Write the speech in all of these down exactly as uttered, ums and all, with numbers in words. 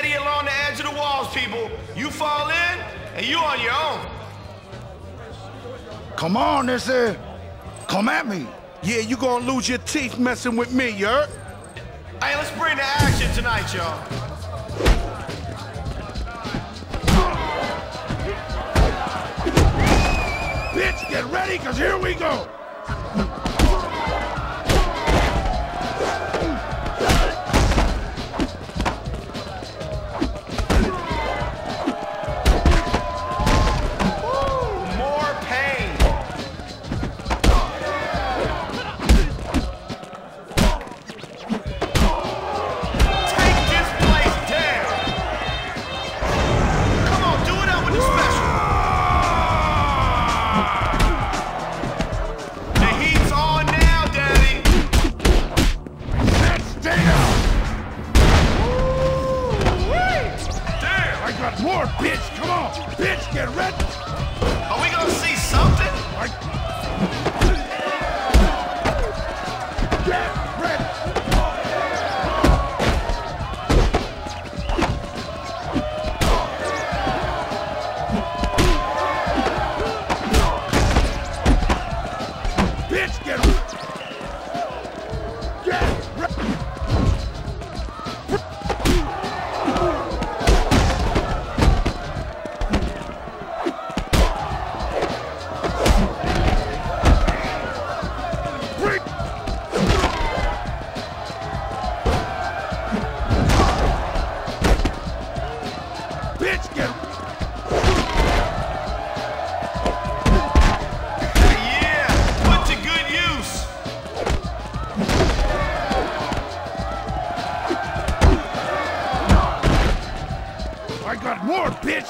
steady along the edge of the walls, people. You fall in, and you on your own. Come on, this is. Come at me. Yeah, you gonna lose your teeth messing with me, you heard? Hey, let's bring the action tonight, y'all. Bitch, get ready, cause here we go. More, bitch! Come on! Bitch, get ready! Are we gonna see something? I... Get ready! Bitch, get ready! Get ready! Bitch, get... Yeah, put to good use. I got more, bitch!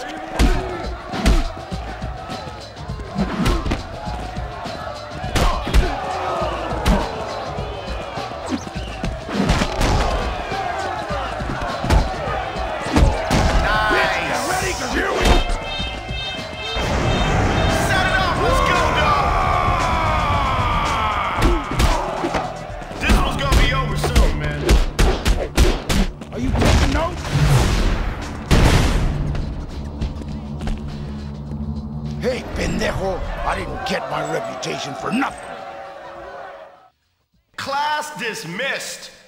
Hey, pendejo, I didn't get my reputation for nothing. Class dismissed.